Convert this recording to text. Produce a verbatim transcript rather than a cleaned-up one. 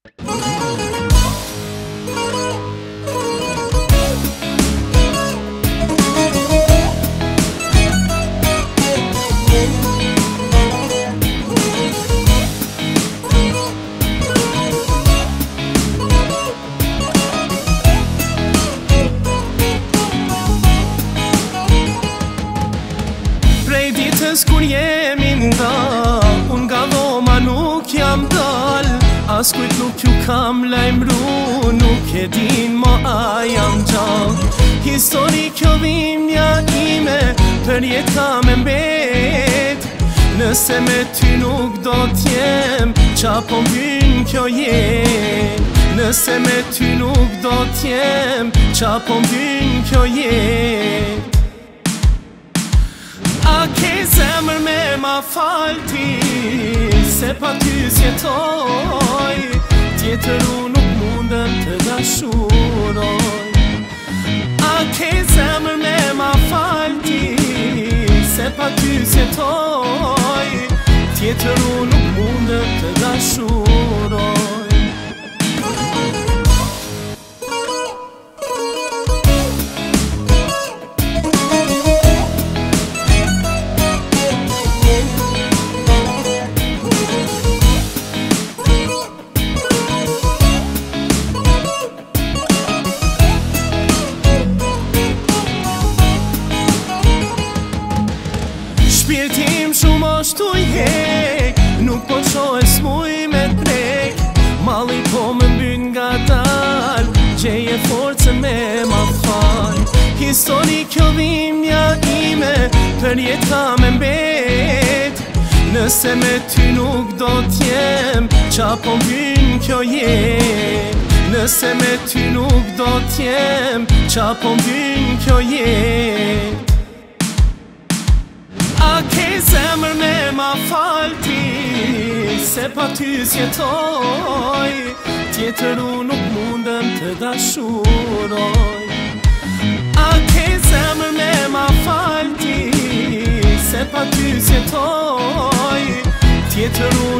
Kur jemi nda, unë nga dhoma nuk jam dal, as kujt nuk ju kam lajmru, nuk e din mo a jam gjall. Histori kjo dhimja ime, për jet kam e mbet, nëse me ty nuk do t'jem, qa po mbyn kjo jet. Nëse me ty nuk do t'jem, qa po mbyn kjo jet. A ke zemër me ma falti, se pa ty s'jetoj, tjetër unë nuk mundem të dashuroj. A ke zemër me ma falti, se pa ty s'jetoj, tjetër unë nuk mundem të dashuroj. Shpirtim shumë ashtu i hek, nuk po qoj s'muj me t'prek, malli po më mbyn nga dal, gjeje forcën me ma fal. Histori kjo dhimja ime, për jet kam e mbet, nëse me ty nuk do t'jem, qa po mbyn kjo jet. Nëse me ty nuk do t'jem, qa po mbyn kjo jet. A ke zemër me ma falti, se pa ty s'jetoj, tjetër unë nuk mundem të dashuroj. A ke zemër me ma falti, se pa ty s'jetoj, tjetër unë